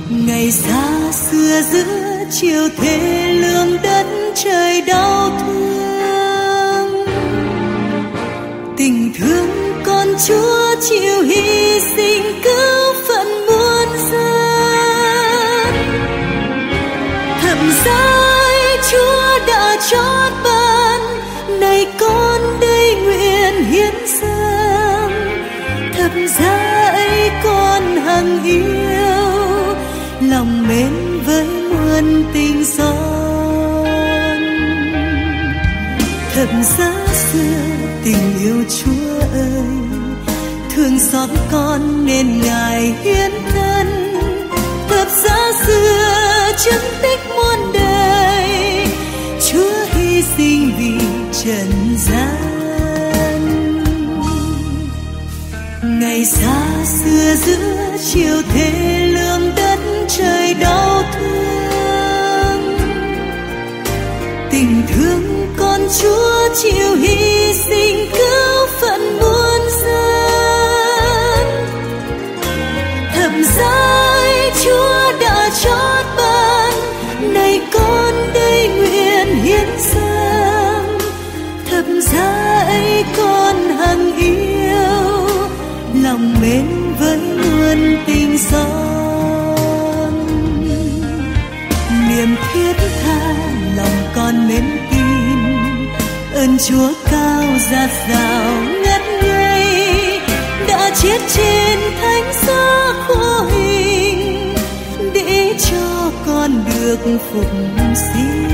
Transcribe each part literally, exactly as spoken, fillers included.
Ngày xa xưa giữa chiều thê lương đất trời đau thương, tình thương con Chúa chịu hy sinh cứu phận muôn dân. Thầm giá Chúa đã trót ban, này con đây nguyện hiến dâng. Thầm giá ấy con hằng yêu, lòng mến với muôn tình son. Thập giá xưa tình yêu Chúa ơi, thương xót con nên Ngài hiến thân. Thập giá xưa chứng tích muôn đời, Chúa hy sinh vì trần gian. Ngày xa xưa giữa chiều thê lương đất trời đau thương, tình thương con Chúa chịu hy sinh cứu phận muôn dân. Thập giá Chúa đã trót ban, này con đây nguyện hiến dâng. Thập giá ấy con hằng yêu, lòng mến với muôn tình son. Niềm thiết tha lòng con mến tin, ơn Chúa cao dạt dào ngất ngây, đã chết trên thánh giá khổ hình để cho con được phục sinh.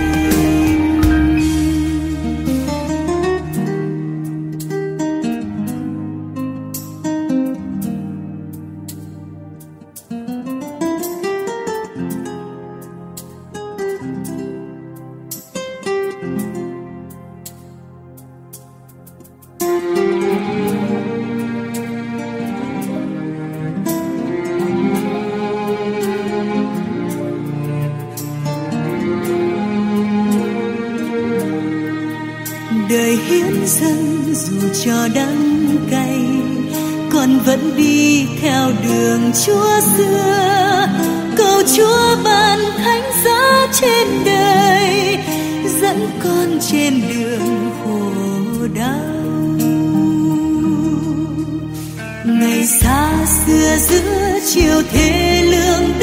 Đời hiến dâng dù cho đắng cay, con vẫn đi theo đường Chúa xưa. Cầu Chúa ban thánh giá trên đời, dẫn con trên đường khổ đau. Ngày xa xưa giữa chiều thê lương